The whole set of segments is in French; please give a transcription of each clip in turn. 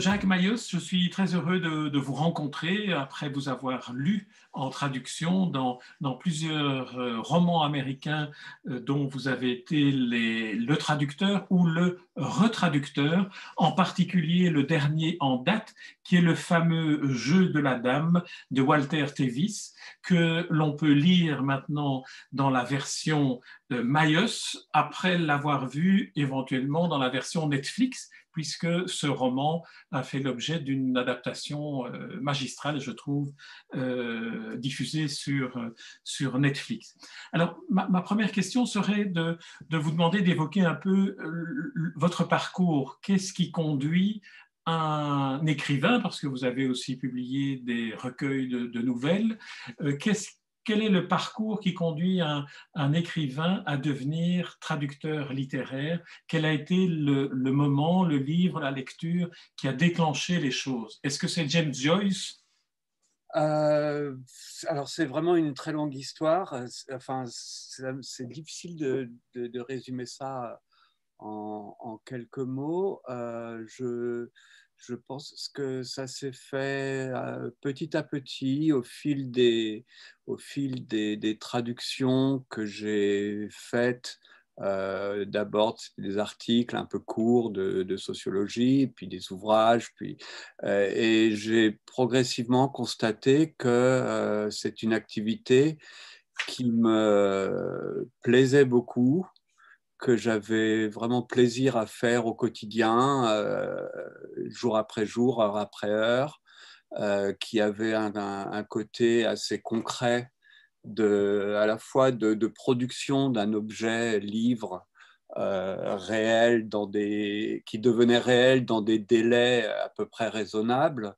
Jacques Mayos, je suis très heureux de vous rencontrer après vous avoir lu en traduction dans plusieurs romans américains dont vous avez été le traducteur ou le retraducteur, en particulier le dernier en date, qui est le fameux Jeu de la Dame de Walter Tevis, que l'on peut lire maintenant dans la version Mayos, après l'avoir vu éventuellement dans la version Netflix, puisque ce roman a fait l'objet d'une adaptation magistrale, je trouve, diffusée sur Netflix. Alors, ma première question serait de vous demander d'évoquer un peu votre parcours. Qu'est-ce qui conduit un écrivain, parce que vous avez aussi publié des recueils de nouvelles, quel est le parcours qui conduit un écrivain à devenir traducteur littéraire? Quel a été le moment, le livre, la lecture qui a déclenché les choses? Est-ce que c'est James Joyce? Alors, c'est vraiment une très longue histoire. Enfin, c'est difficile de résumer ça en quelques mots. Je pense que ça s'est fait petit à petit au fil des traductions que j'ai faites. D'abord des articles un peu courts de sociologie, puis des ouvrages, et j'ai progressivement constaté que c'est une activité qui me plaisait beaucoup, que j'avais vraiment plaisir à faire au quotidien, jour après jour, heure après heure, qui avait un côté assez concret à la fois de production d'un objet livre réel qui devenait réel dans des délais à peu près raisonnables,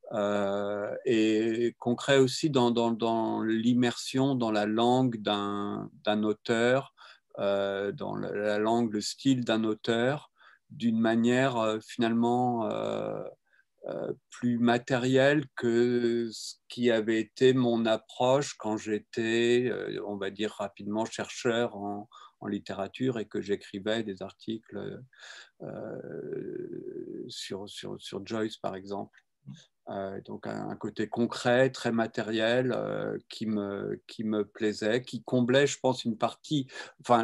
et concret aussi dans l'immersion dans la langue d'un auteur, dans la langue, le style d'un auteur, d'une manière finalement plus matérielle que ce qui avait été mon approche quand j'étais, on va dire rapidement, chercheur en littérature et que j'écrivais des articles sur Joyce, par exemple. Donc un côté concret, très matériel, qui me plaisait, qui comblait, je pense, une partie, enfin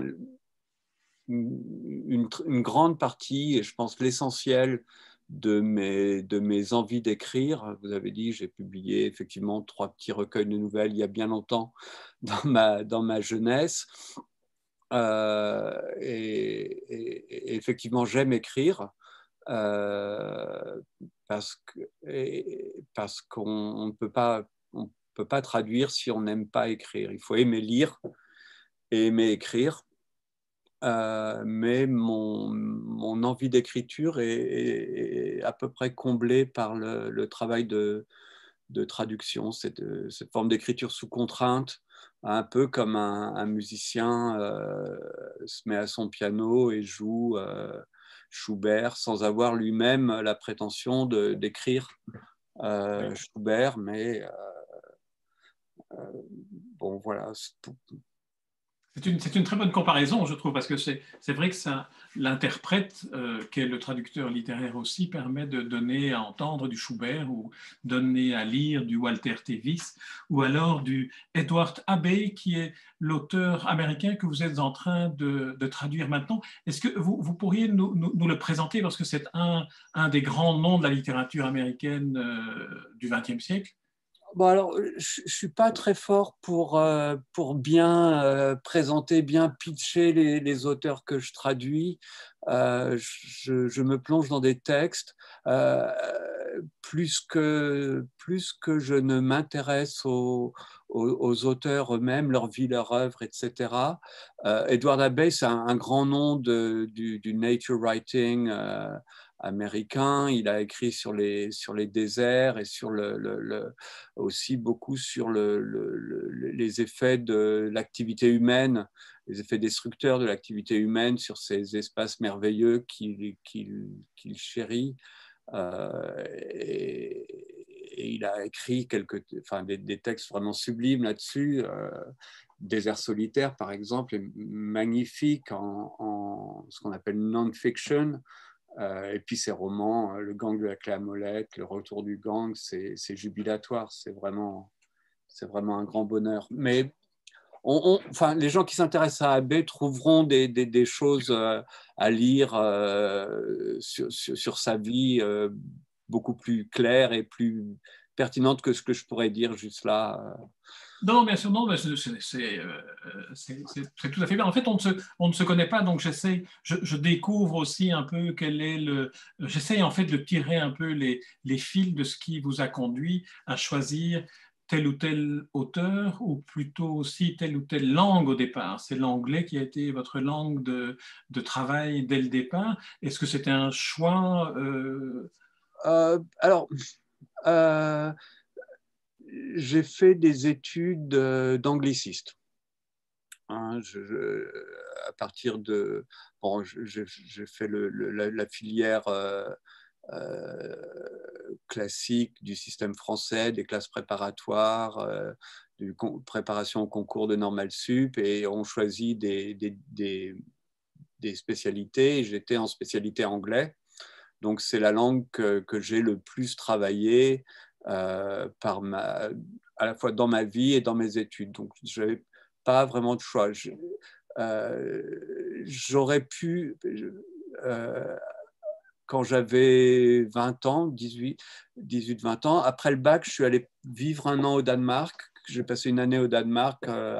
une grande partie, et je pense l'essentiel de mes envies d'écrire. Vous avez dit, j'ai publié effectivement 3 petits recueils de nouvelles il y a bien longtemps dans ma jeunesse. Et effectivement, j'aime écrire. Parce qu'on ne peut pas traduire si on n'aime pas écrire. Il faut aimer lire et aimer écrire. Mais mon envie d'écriture est à peu près comblée par le travail de traduction, cette forme d'écriture sous contrainte, un peu comme un musicien se met à son piano et joue Schubert sans avoir lui-même la prétention d'écrire Schubert, mais bon, voilà. C'est une très bonne comparaison, je trouve, parce que c'est vrai que l'interprète, qu'est le traducteur littéraire aussi, permet de donner à entendre du Schubert ou donner à lire du Walter Tevis ou alors du Edward Abbey, qui est l'auteur américain que vous êtes en train de traduire maintenant. Est-ce que vous pourriez nous le présenter, parce que c'est un des grands noms de la littérature américaine du XXe siècle? Bon, alors, je ne suis pas très fort pour bien présenter, bien pitcher les auteurs que je traduis. Je me plonge dans des textes. Plus que je ne m'intéresse aux auteurs eux-mêmes, leur vie, leur œuvre, etc. Edward Abbey, c'est un grand nom du nature writing américain. Il a écrit sur les déserts et aussi beaucoup sur les effets de l'activité humaine, les effets destructeurs de l'activité humaine sur ces espaces merveilleux qu'il chérit. Et il a écrit des textes vraiment sublimes là-dessus. Désert solitaire, par exemple, est magnifique en ce qu'on appelle non-fiction. Et puis ces romans, Le gang de la clé à molette, Le retour du gang, c'est jubilatoire, c'est vraiment un grand bonheur. Mais enfin, les gens qui s'intéressent à Abbé trouveront des choses à lire sur sa vie beaucoup plus claires et plus pertinentes que ce que je pourrais dire juste là. Non, bien sûr, non, mais c'est tout à fait bien. En fait, on ne se connaît pas, donc je découvre aussi un peu quel est le. J'essaie en fait de tirer un peu les fils de ce qui vous a conduit à choisir tel ou tel auteur, ou plutôt aussi telle ou telle langue au départ. C'est l'anglais qui a été votre langue de travail dès le départ. Est-ce que c'était un choix Alors, euh, j'ai fait des études d'angliciste. Hein, à partir de... Bon, j'ai fait la filière euh, classique du système français, des classes préparatoires, préparation au concours de Normal Sup, et on choisit des spécialités. J'étais en spécialité anglais. Donc, c'est la langue que j'ai le plus travaillé à la fois dans ma vie et dans mes études. Donc, je n'avais pas vraiment de choix. J'aurais pu, quand j'avais 20 ans, 18-20 ans, après le bac, je suis allé vivre un an au Danemark. J'ai passé une année au Danemark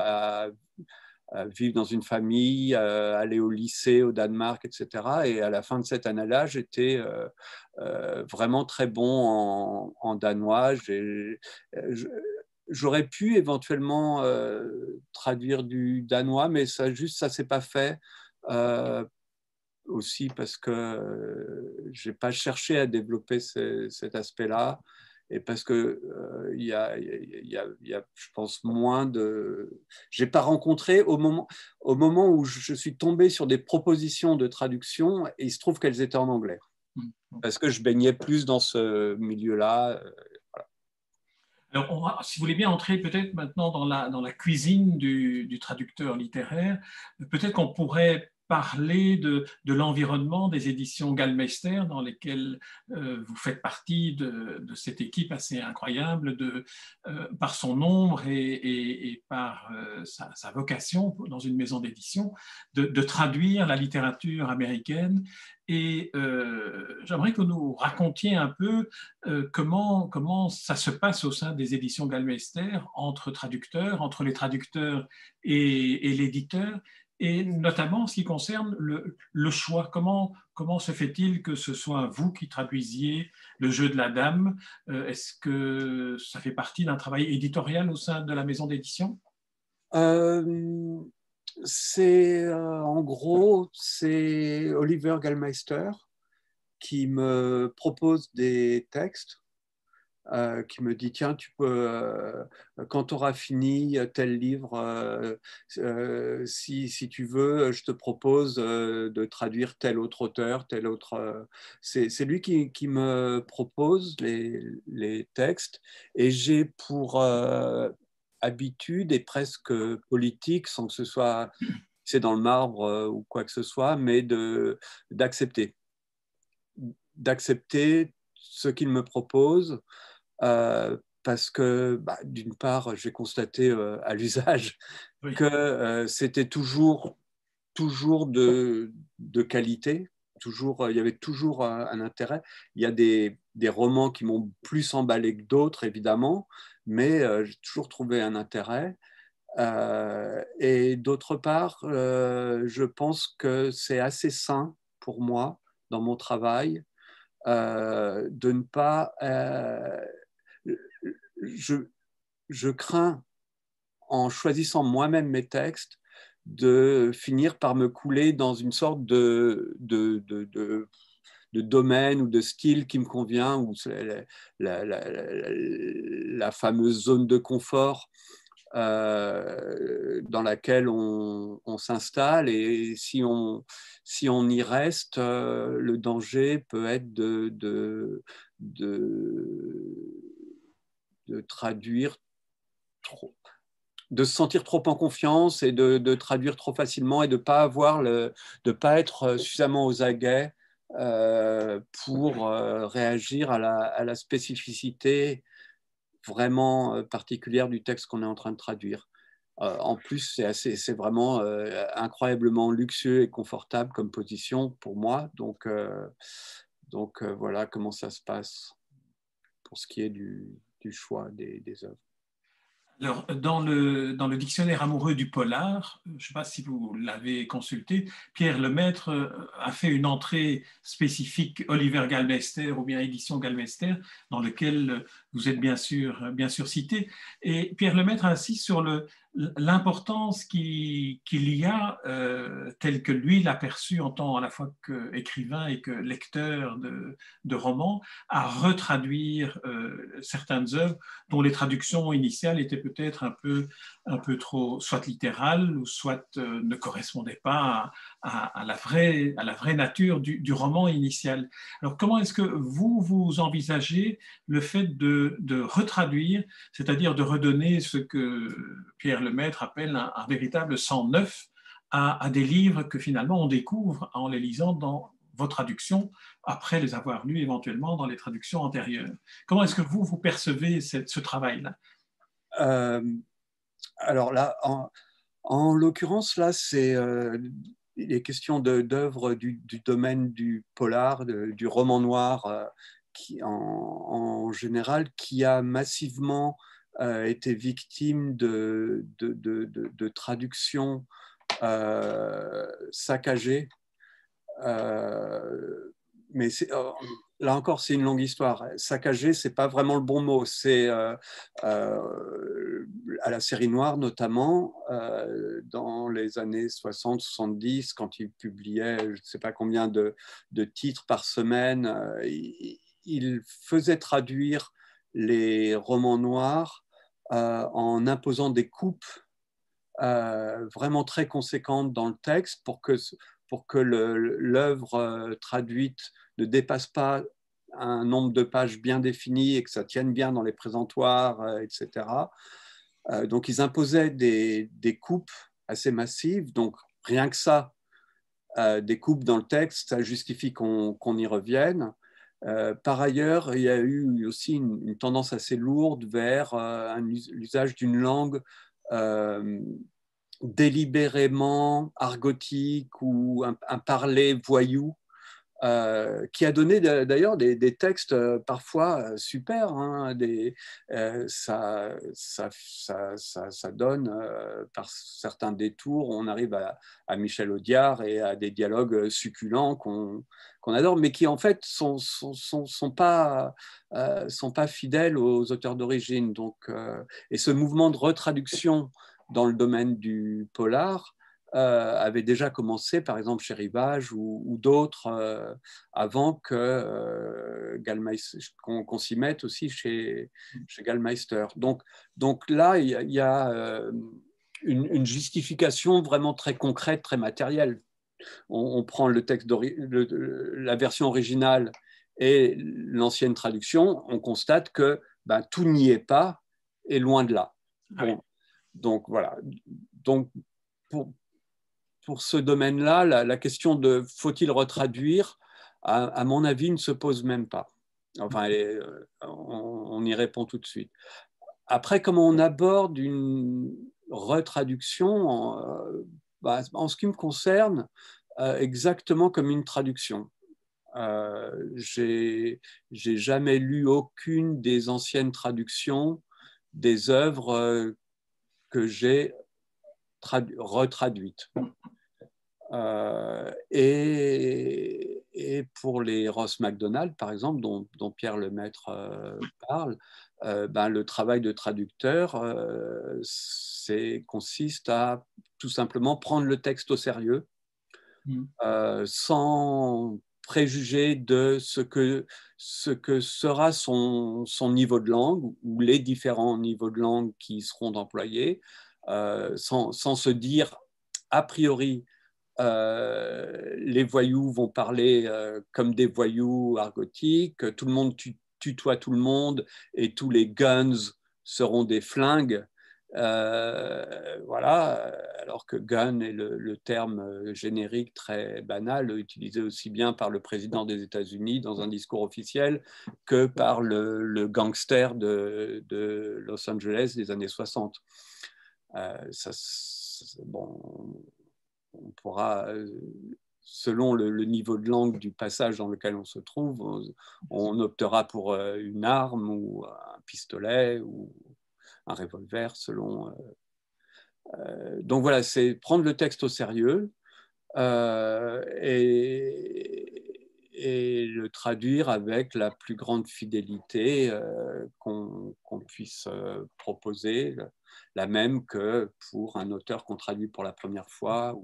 à vivre dans une famille, aller au lycée au Danemark, etc. Et à la fin de cette année-là, j'étais vraiment très bon en danois. J'aurais pu éventuellement traduire du danois, mais ça s'est pas fait. Aussi parce que j'ai pas cherché à développer cet aspect-là, et parce que y a, je pense, moins de... J'ai pas rencontré au moment où je suis tombé sur des propositions de traduction, et il se trouve qu'elles étaient en anglais, parce que je baignais plus dans ce milieu-là. Alors, si vous voulez bien entrer peut-être maintenant dans la cuisine du traducteur littéraire, peut-être qu'on pourrait parler de l'environnement des éditions Gallmeister, dans lesquelles vous faites partie de cette équipe assez incroyable par son nombre et par sa vocation dans une maison d'édition, de traduire la littérature américaine. Et j'aimerais que nous racontiez un peu comment ça se passe au sein des éditions Gallmeister entre traducteurs, entre les traducteurs et l'éditeur, et notamment en ce qui concerne le choix. Comment se fait-il que ce soit vous qui traduisiez Le jeu de la dame? Est-ce que ça fait partie d'un travail éditorial au sein de la maison d'édition? En gros, c'est Oliver Gallmeister qui me propose des textes, qui me dit, tiens, tu peux, quand tu auras fini tel livre, si tu veux, je te propose de traduire tel autre auteur, tel autre... c'est lui qui me propose les textes, et j'ai pour habitude, et presque politique, sans que ce soit c'est dans le marbre ou quoi que ce soit, mais d'accepter ce qu'il me propose, parce que d'une part, j'ai constaté à l'usage Oui. que c'était toujours de qualité, il y avait toujours un intérêt. Il y a des romans qui m'ont plus emballé que d'autres, évidemment, mais j'ai toujours trouvé un intérêt. Et d'autre part, je pense que c'est assez sain pour moi dans mon travail de ne pas... je, je crains, en choisissant moi-même mes textes, de finir par me couler dans une sorte de domaine ou de style qui me convient, ou la fameuse zone de confort dans laquelle on s'installe. Et si on y reste, le danger peut être de traduire trop, de se sentir trop en confiance, et de traduire trop facilement, et de pas être suffisamment aux aguets pour réagir à la spécificité vraiment particulière du texte qu'on est en train de traduire. En plus, c'est vraiment incroyablement luxueux et confortable comme position pour moi. Donc voilà comment ça se passe pour ce qui est du choix des œuvres. Alors, dans le dictionnaire amoureux du polar, je ne sais pas si vous l'avez consulté, Pierre Lemaître a fait une entrée spécifique Oliver Galmeister ou bien édition Galmeister, dans lequel vous êtes bien sûr cité. Et Pierre Lemaître insiste sur l'importance qu'il y a, telle que lui l'a perçue en tant à la fois qu'écrivain et que lecteur de romans, à retraduire certaines œuvres dont les traductions initiales étaient peut-être un peu trop, soit littérales, ou soit ne correspondaient pas à la vraie nature du roman initial. Alors, comment est-ce que vous envisagez le fait de retraduire, c'est-à-dire de redonner ce que Pierre Lemaître appelle un véritable sang neuf à des livres que finalement on découvre en les lisant dans vos traductions, après les avoir lus éventuellement dans les traductions antérieures. Comment est-ce que vous percevez ce travail-là? Alors là, en l'occurrence, là, c'est les questions d'œuvres du domaine du polar, du roman noir, qui, en général, qui a massivement été victime de traductions saccagées. Mais là encore, c'est une longue histoire. Saccagé, c'est pas vraiment le bon mot. C'est à la série noire notamment, dans les années 60-70, quand il publiait je ne sais pas combien de titres par semaine, il faisait traduire les romans noirs en imposant des coupes vraiment très conséquentes dans le texte pour que l'œuvre traduite ne dépasse pas un nombre de pages bien défini et que ça tienne bien dans les présentoirs, etc. Donc, ils imposaient des coupes assez massives. Donc, rien que ça, des coupes dans le texte, ça justifie qu'on y revienne. Par ailleurs, il y a eu aussi une tendance assez lourde vers l'usage d'une langue délibérément argotique ou un parler voyou, qui a donné d'ailleurs des textes parfois super. Hein, ça donne, par certains détours, on arrive à Michel Audiard et à des dialogues succulents qu'on adore, mais qui en fait sont pas fidèles aux auteurs d'origine. Donc, et ce mouvement de retraduction dans le domaine du polar avait déjà commencé, par exemple chez Rivage ou d'autres, avant qu'on s'y mette aussi chez Gallmeister. Donc là, il y a une justification vraiment très concrète, très matérielle. On prend le texte la version originale et l'ancienne traduction, on constate que tout n'y est pas et loin de là. Bon, donc voilà. Donc pour ce domaine-là, la question de faut-il retraduire, à mon avis, ne se pose même pas. Enfin, on y répond tout de suite. Après, comment on aborde une retraduction en ce qui me concerne, exactement comme une traduction. J'ai jamais lu aucune des anciennes traductions des œuvres que j'ai retraduites. Et pour les Ross Macdonald, par exemple, dont Pierre Lemaître parle, le travail de traducteur consiste à tout simplement prendre le texte au sérieux, sans préjuger de ce que sera son niveau de langue ou les différents niveaux de langue qui seront employés, sans se dire a priori les voyous vont parler comme des voyous argotiques, tout le monde tutoie tout le monde et tous les guns seront des flingues. Voilà, alors que gun est le terme générique très banal, utilisé aussi bien par le président des États-Unis dans un discours officiel que par le gangster de Los Angeles des années 60. Bon, on pourra, selon le niveau de langue du passage dans lequel on se trouve, on optera pour une arme ou un pistolet ou un revolver selon. Donc voilà, c'est prendre le texte au sérieux et le traduire avec la plus grande fidélité qu'on puisse proposer, la même que pour un auteur qu'on traduit pour la première fois.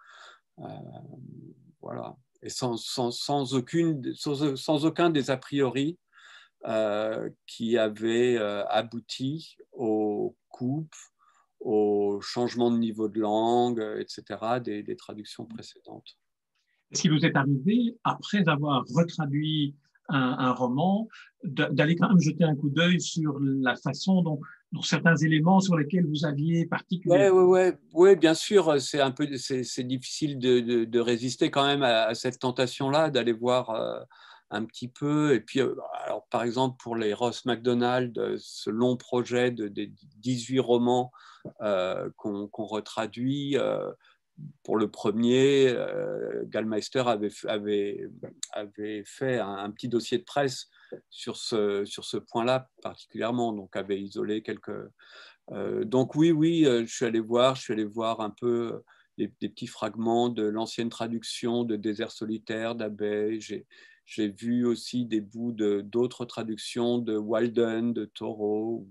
Voilà. Et sans aucun des a priori qui avaient abouti aux coupes, au changement de niveau de langue, etc., des traductions précédentes. Est-ce qu'il vous est arrivé, après avoir retraduit un roman, d'aller quand même jeter un coup d'œil sur la façon dont certains éléments sur lesquels vous aviez particulièrement… Ouais, bien sûr, c'est difficile de résister quand même à cette tentation-là, d'aller voir un petit peu. Et puis, alors, par exemple, pour les Ross MacDonald, ce long projet de 18 romans qu'on retraduit, pour le premier, Gallmeister avait fait un petit dossier de presse sur ce point-là particulièrement, donc avait isolé quelques… donc oui, je suis allé voir un peu des petits fragments de l'ancienne traduction de Désert solitaire d'Abbey. J'ai vu aussi des bouts d'autres traductions de Walden, de Thoreau.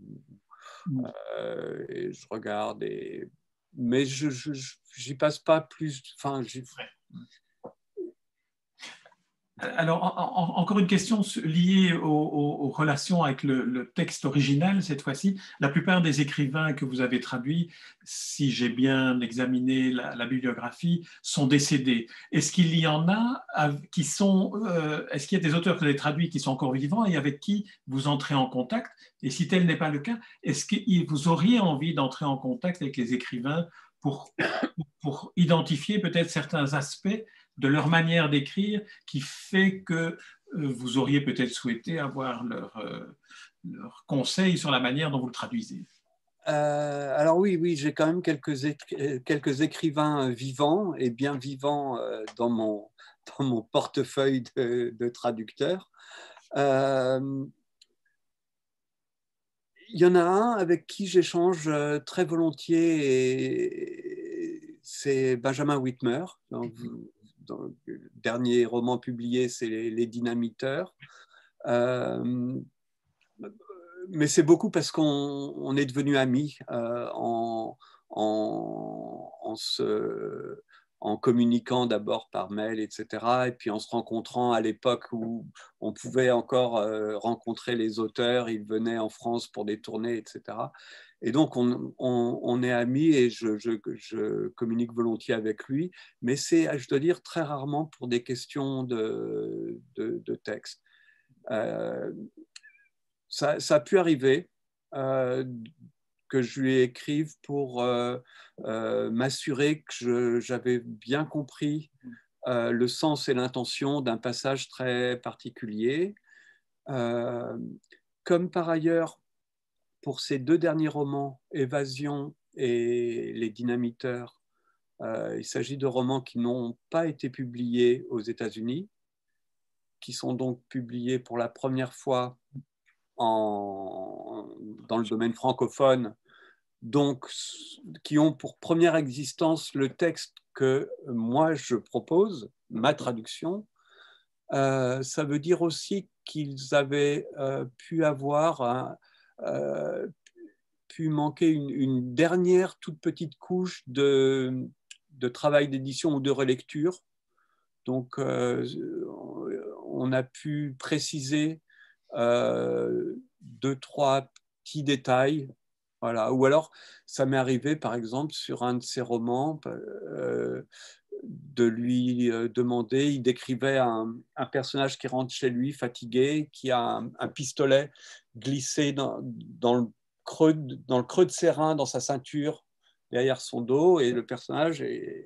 Et je regarde, mais j'y passe pas plus. Enfin, Alors, encore une question liée aux relations avec le texte original, cette fois-ci. La plupart des écrivains que vous avez traduits, si j'ai bien examiné la bibliographie, sont décédés. Est-ce qu'il y en a qui sont… est-ce qu'il y a des auteurs que vous avez traduits qui sont encore vivants et avec qui vous entrez en contact? Et si tel n'est pas le cas, est-ce que vous auriez envie d'entrer en contact avec les écrivains pour identifier peut-être certains aspects de leur manière d'écrire qui fait que vous auriez peut-être souhaité avoir leur conseil sur la manière dont vous le traduisez? Alors oui, j'ai quand même quelques écrivains vivants et bien vivants dans mon portefeuille de traducteur. Il y en a un avec qui j'échange très volontiers, c'est Benjamin Whitmer. Dans le dernier roman publié, c'est Les Dynamiteurs. Mais c'est beaucoup parce qu'on est devenus amis en communiquant d'abord par mail, etc. Et puis en se rencontrant à l'époque où on pouvait encore rencontrer les auteurs, ils venaient en France pour des tournées, etc. Et donc on est amis et je communique volontiers avec lui, mais c'est, je dois dire, très rarement pour des questions de texte. Ça a pu arriver que je lui écrive pour m'assurer que j'avais bien compris le sens et l'intention d'un passage très particulier. Comme par ailleurs, pour ces deux derniers romans, Évasion et Les Dynamiteurs, il s'agit de romans qui n'ont pas été publiés aux États-Unis, qui sont donc publiés pour la première fois dans le domaine francophone, donc qui ont pour première existence le texte que moi je propose, ma traduction. Ça veut dire aussi qu'ils avaient pu manquer une dernière toute petite couche de travail d'édition ou de relecture. Donc on a pu préciser deux, trois petits détails. Voilà. Ou alors, ça m'est arrivé, par exemple, sur un de ses romans, de lui demander, il décrivait un personnage qui rentre chez lui fatigué, qui a un pistolet glissé dans le dans le creux de ses reins, dans sa ceinture, derrière son dos, et le personnage,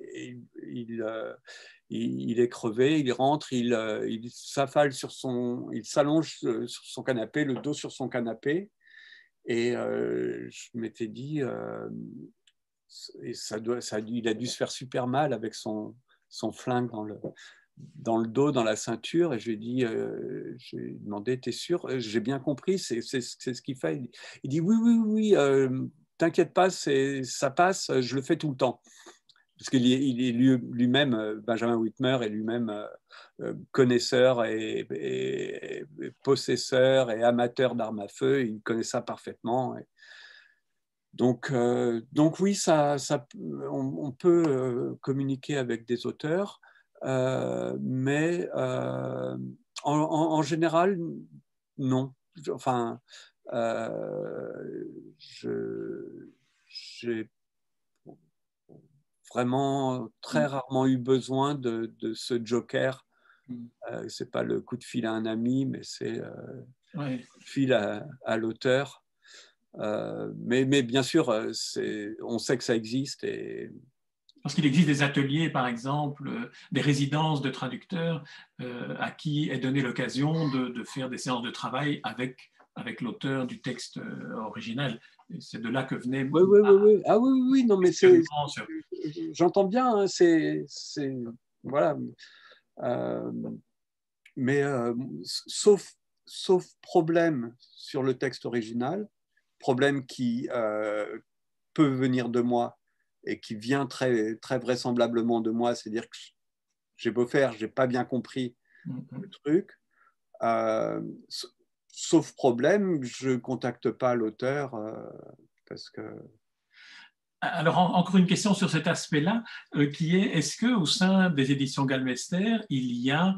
il est crevé, il rentre, il s'affale il s'allonge sur son canapé, le dos sur son canapé, et je m'étais dit, et il a dû se faire super mal avec son flingue dans le dos, dans la ceinture, et j'ai demandé, t'es sûr? J'ai bien compris, c'est ce qu'il fait. Il dit, oui, oui, oui, t'inquiète pas, ça passe, je le fais tout le temps. Parce qu'il est lui-même, Benjamin Whitmer est lui-même connaisseur et possesseur et amateur d'armes à feu, il connaît ça parfaitement. Donc oui, on peut communiquer avec des auteurs, mais en général, non. Enfin, j'ai vraiment très rarement eu besoin de ce joker. C'est pas le coup de fil à un ami, mais c'est Ouais. coup de fil à l'auteur. Mais bien sûr, on sait que ça existe. Parce qu'il existe des ateliers, par exemple, des résidences de traducteurs à qui est donnée l'occasion de faire des séances de travail avec l'auteur du texte original. C'est de là que venait. Oui, oui, oui, oui. Ah oui, oui, oui, non, mais j'entends bien. Hein, voilà. Mais sauf problème sur le texte original, problème qui peut venir de moi et qui vient très, très vraisemblablement de moi, c'est-à-dire que j'ai beau faire, j'ai pas bien compris le truc. Sauf problème, je contacte pas l'auteur parce que. Alors, encore une question sur cet aspect-là, qui est-ce qu'au sein des éditions Galmester, il y a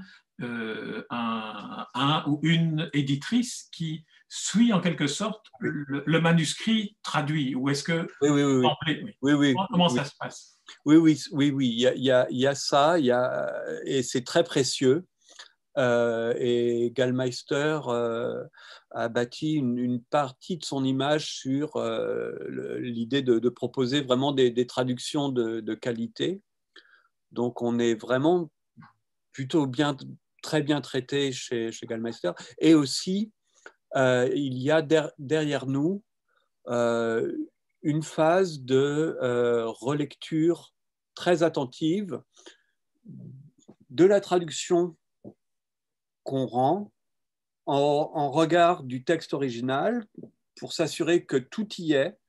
un ou une éditrice qui suit en quelque sorte le manuscrit traduit, ou est-ce que oui, oui, oui, oui. Oui, oui, Comment oui. ça se passe? Oui, oui, oui, oui. Il y a ça, et c'est très précieux. Et Gallmeister a bâti une partie de son image sur l'idée de proposer vraiment des traductions de qualité. Donc, on est vraiment plutôt très bien traité chez Gallmeister. Et aussi, il y a derrière nous une phase de relecture très attentive de la traduction qu'on rend en regard du texte original pour s'assurer que tout y est.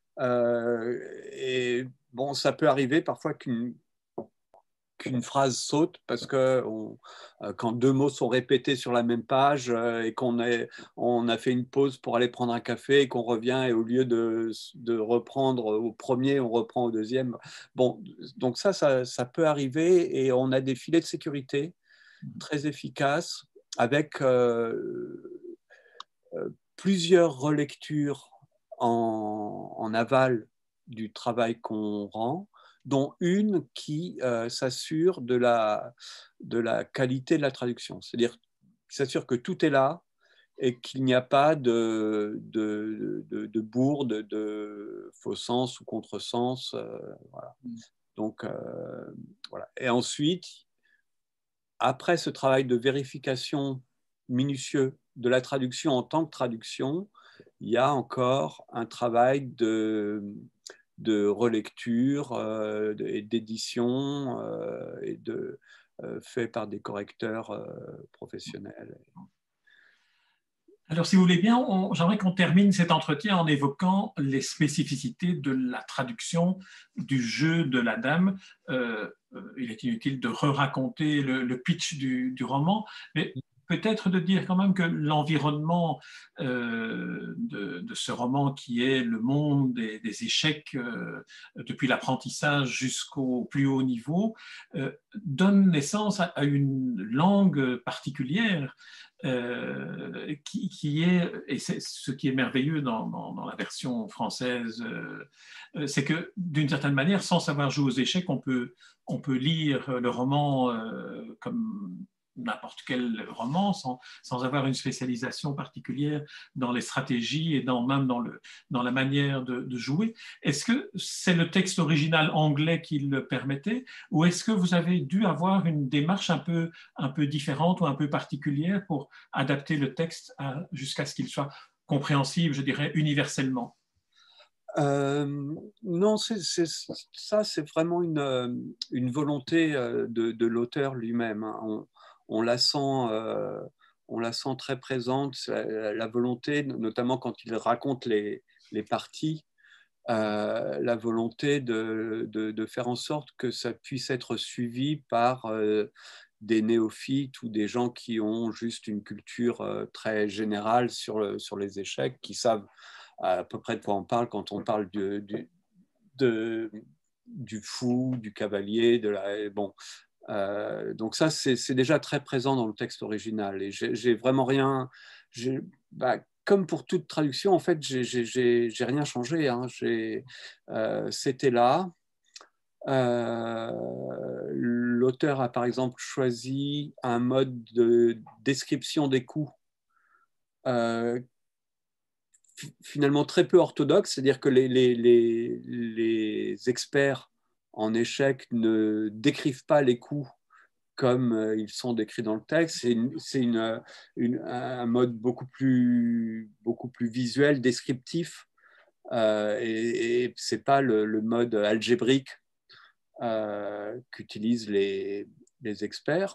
Et bon, ça peut arriver parfois qu'une phrase saute parce que quand deux mots sont répétés sur la même page et on a fait une pause pour aller prendre un café et qu'on revient et au lieu de reprendre au premier, on reprend au deuxième. Bon, donc ça peut arriver et on a des filets de sécurité très efficaces avec plusieurs relectures en aval du travail qu'on rend, dont une qui s'assure de la qualité de la traduction. C'est-à-dire qui s'assure que tout est là et qu'il n'y a pas de bourde, de faux sens ou contresens. Voilà. Donc, voilà. Et ensuite, après ce travail de vérification minutieux de la traduction en tant que traduction, il y a encore un travail de relecture et d'édition fait par des correcteurs professionnels. Alors, si vous voulez bien, j'aimerais qu'on termine cet entretien en évoquant les spécificités de la traduction du jeu de la dame. Il est inutile de re-raconter le pitch du roman, mais peut-être de dire quand même que l'environnement de ce roman, qui est le monde des échecs depuis l'apprentissage jusqu'au plus haut niveau, donne naissance à une langue particulière qui est, et c'est ce qui est merveilleux dans la version française, c'est que d'une certaine manière, sans savoir jouer aux échecs, on peut lire le roman comme n'importe quel roman, sans avoir une spécialisation particulière dans les stratégies et même dans la manière de jouer. Est-ce que c'est le texte original anglais qui le permettait, ou est-ce que vous avez dû avoir une démarche un peu différente ou un peu particulière pour adapter le texte jusqu'à ce qu'il soit compréhensible, je dirais, universellement? Non, ça, c'est vraiment une volonté de l'auteur lui-même, hein. On la sent, on la sent très présente, la volonté, notamment quand il raconte les parties, la volonté de faire en sorte que ça puisse être suivi par des néophytes ou des gens qui ont juste une culture très générale sur les échecs, qui savent à peu près de quoi on parle quand on parle du fou, du cavalier, bon. Donc ça, c'est déjà très présent dans le texte original. Et j'ai vraiment rien... Bah, comme pour toute traduction, en fait, j'ai rien changé, hein. C'était là. L'auteur a par exemple choisi un mode de description des coups finalement très peu orthodoxe, c'est-à-dire que les experts en échecs ne décrivent pas les coups comme ils sont décrits dans le texte. C'est un mode beaucoup plus visuel, descriptif, et ce n'est pas le mode algébrique qu'utilisent les experts.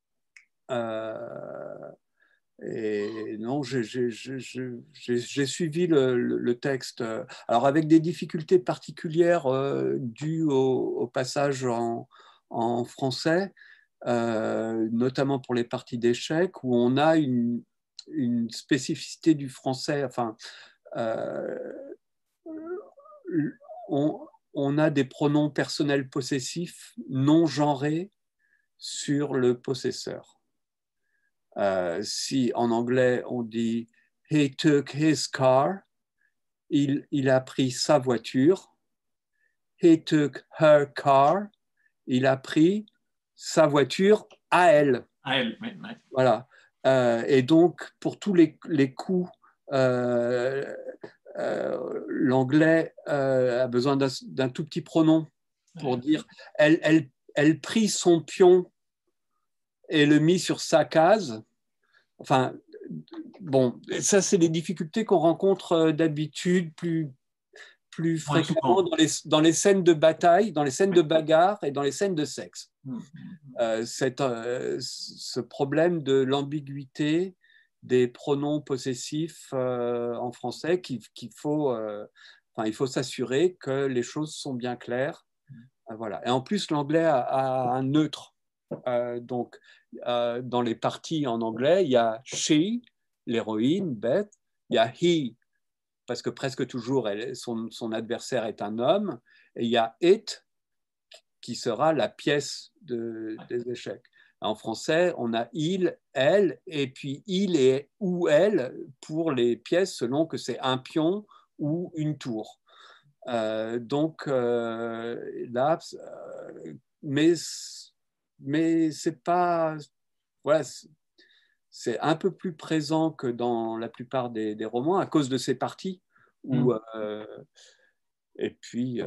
Et non, j'ai suivi le texte, alors avec des difficultés particulières dues au passage en français, notamment pour les parties d'échecs, où on a une spécificité du français. Enfin, on a des pronoms personnels possessifs non genrés sur le possesseur. Si en anglais on dit he took his car, il a pris sa voiture. He took her car, il a pris sa voiture à elle. À elle, oui, oui. Voilà. Et donc pour tous les coups, l'anglais a besoin d'un tout petit pronom pour dire elle prit son pion et le mit sur sa case. Enfin, bon, ça, c'est des difficultés qu'on rencontre d'habitude plus fréquemment dans les scènes de bataille, dans les scènes de bagarre et dans les scènes de sexe. Ce problème de l'ambiguïté des pronoms possessifs en français qu'il faut, il faut s'assurer que les choses sont bien claires. Voilà. Et en plus, l'anglais a un neutre. Donc, dans les parties en anglais, il y a she, l'héroïne, Beth, il y a he, parce que presque toujours son adversaire est un homme, et il y a it, qui sera la pièce des échecs. En français, on a il, elle, et puis il et ou elle pour les pièces selon que c'est un pion ou une tour. Donc là, mais c'est pas, voilà, c'est un peu plus présent que dans la plupart des romans à cause de ces parties où, et puis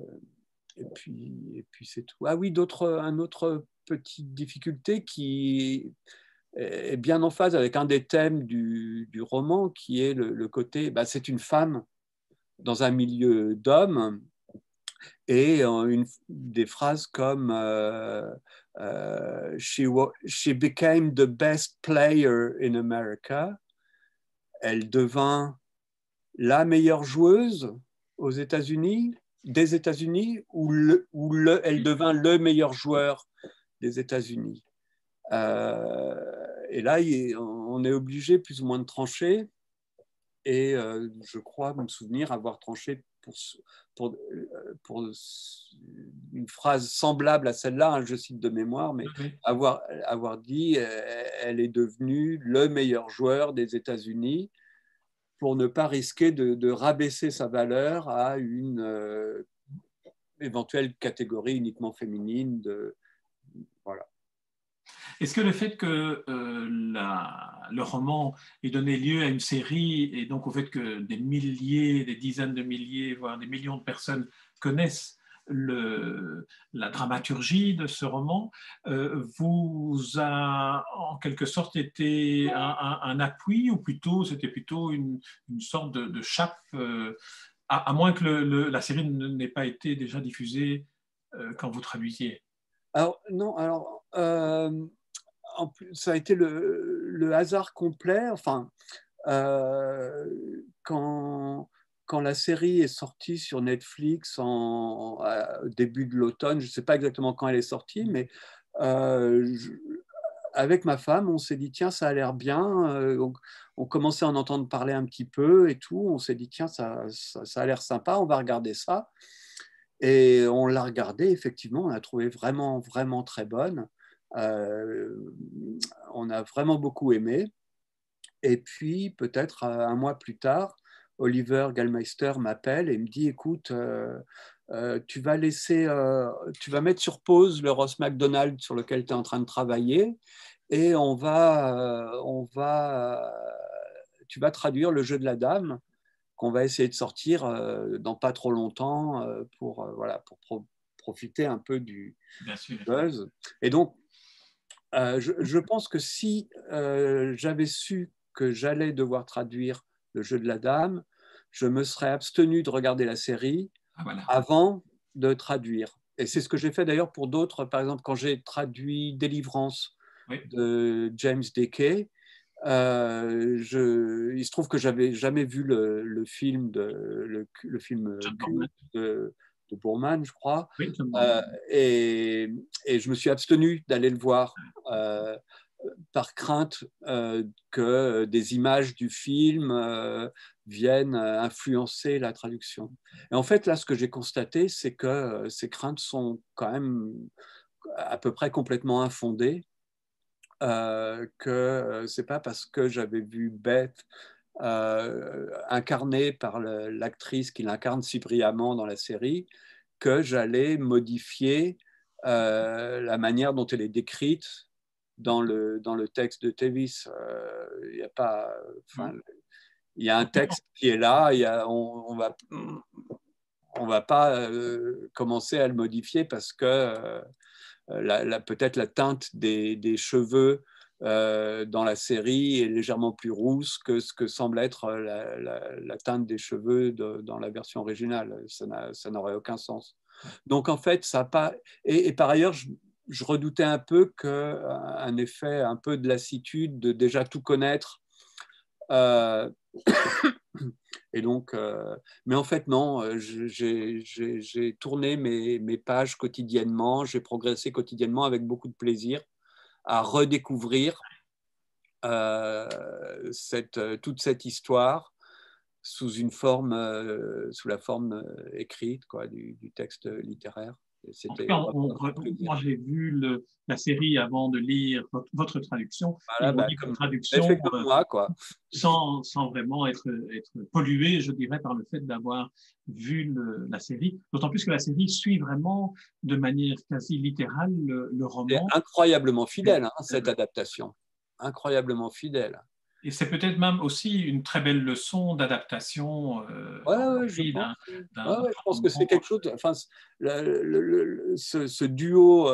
c'est tout. Ah oui, un autre petite difficulté qui est bien en phase avec un des thèmes du roman, qui est le côté, c'est une femme dans un milieu d'hommes, et des phrases comme she became the best player in America. Elle devint la meilleure joueuse aux États-Unis, des États-Unis, ou elle devint le meilleur joueur des États-Unis. Et là, on est obligé plus ou moins de trancher. Et je crois me souvenir avoir tranché pour une phrase semblable à celle-là, hein, je cite de mémoire, mais avoir dit elle est devenue le meilleur joueur des États-Unis, pour ne pas risquer de rabaisser sa valeur à une éventuelle catégorie uniquement féminine. Voilà. Est-ce que le fait que le roman ait donné lieu à une série et donc au fait que des milliers, des dizaines de milliers, voire des millions de personnes connaissent la dramaturgie de ce roman, vous a en quelque sorte été un appui ou plutôt c'était plutôt une sorte de chape, à moins que la série n'ait pas été déjà diffusée quand vous traduisiez? Alors, non, alors, ça a été le hasard complet. Enfin, euh, quand, quand la série est sortie sur Netflix au début de l'automne, je ne sais pas exactement quand elle est sortie, mais euh, je- avec ma femme, on s'est dit, tiens, ça a l'air bien. On commençait à en entendre parler un petit peu et tout. On s'est dit, tiens, ça a l'air sympa, on va regarder ça. Et on l'a regardée, effectivement, on l'a trouvée vraiment, vraiment très bonne. Euh, on a vraiment beaucoup aimé. Et puis, peut-être un mois plus tard, Oliver Gallmeister m'appelle et me dit, écoute, tu vas mettre sur pause le Ross McDonald sur lequel tu es en train de travailler et tu vas traduire le jeu de la dame qu'on va essayer de sortir dans pas trop longtemps voilà, profiter un peu Bien sûr. du buzz. Et donc, je pense que si j'avais su que j'allais devoir traduire le jeu de la dame, je me serais abstenu de regarder la série Ah, voilà. avant de traduire. Et c'est ce que j'ai fait d'ailleurs pour d'autres. Par exemple, quand j'ai traduit Délivrance Oui. de James Dickey, il se trouve que j'avais jamais vu le film le film John Borman. culte de Boorman, je crois, Oui, John Euh, Borman. et je me suis abstenu d'aller le voir euh, par crainte que des images du film viennent influencer la traduction. Et en fait, là, ce que j'ai constaté, c'est que ces craintes sont quand même à peu près complètement infondées, que c'est pas parce que j'avais vu Beth incarnée par l'actrice qui l'incarne si brillamment dans la série que j'allais modifier la manière dont elle est décrite dans le texte de Tevis. Il y a pas, enfin, il y a un texte qui est là, on va pas commencer à le modifier parce que peut-être la teinte des cheveux dans la série est légèrement plus rousse que ce que semble être la teinte des cheveux dans la version originale. Ça n'aurait aucun sens. Donc en fait, ça n'a pas. Et par ailleurs, je redoutais un peu qu'un effet un peu de lassitude, de déjà tout connaître. Euh, et donc, mais en fait, non, j'ai tourné mes pages quotidiennement, j'ai progressé quotidiennement avec beaucoup de plaisir à redécouvrir toute cette histoire sous la forme écrite quoi, du texte littéraire. Et En tout c'était cas, vraiment un plaisir. moi j'ai vu la série avant de lire votre traduction et Voilà, on bah, lit votre comme j'ai traduction fait comme moi, quoi. sans vraiment être pollué, je dirais, par le fait d'avoir vu la série. D'autant plus que la série suit vraiment de manière quasi littérale le C'est roman. incroyablement fidèle, hein, cette Euh, adaptation. Incroyablement fidèle. Et c'est peut-être même aussi une très belle leçon d'adaptation Ouais, en ouais, je série pense. Ouais, d'un ouais, je pense que c'est roman. quelque chose. Enfin, ce duo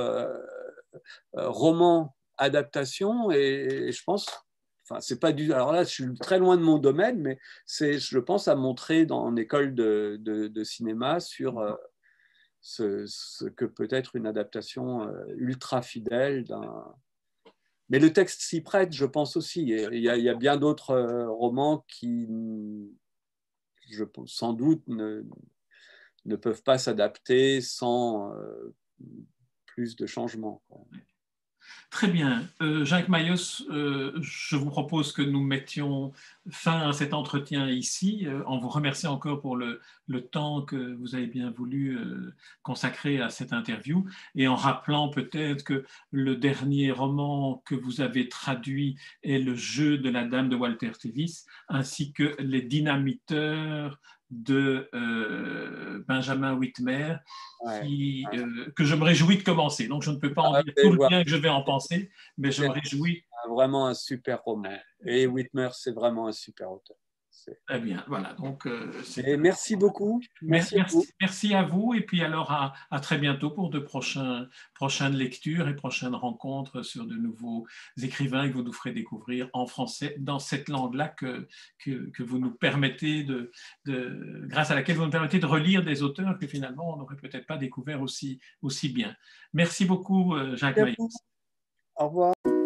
roman adaptation et je pense. Enfin, c'est pas du. Alors là, je suis très loin de mon domaine, mais c'est, je pense, à montrer dans une école de cinéma sur ce que peut être une adaptation ultra fidèle d'un. Mais le texte s'y prête, je pense aussi. Il y a bien d'autres romans qui, sans doute, ne peuvent pas s'adapter sans plus de changements. Très bien. Jacques Mayos, je vous propose que nous mettions fin à cet entretien ici, en vous remerciant encore pour le temps que vous avez bien voulu consacrer à cette interview et en rappelant peut-être que le dernier roman que vous avez traduit est Le jeu de la dame de Walter Tevis, ainsi que Les dynamiteurs de Benjamin Whitmer, Ouais. que je me réjouis de commencer. Donc, je ne peux pas en dire tout le bien que je vais en penser, mais je me réjouis. Vraiment un super roman. Et Whitmer, c'est vraiment un super auteur. Très bien, voilà. Donc, Et merci beaucoup. Merci à vous. merci à vous. Et puis alors, à très bientôt pour de prochaines lectures et prochaines rencontres sur de nouveaux écrivains que vous nous ferez découvrir en français dans cette langue-là que vous nous permettez grâce à laquelle vous nous permettez de relire des auteurs que finalement on n'aurait peut-être pas découvert aussi bien. Merci beaucoup, Jacques Maillot. Au revoir.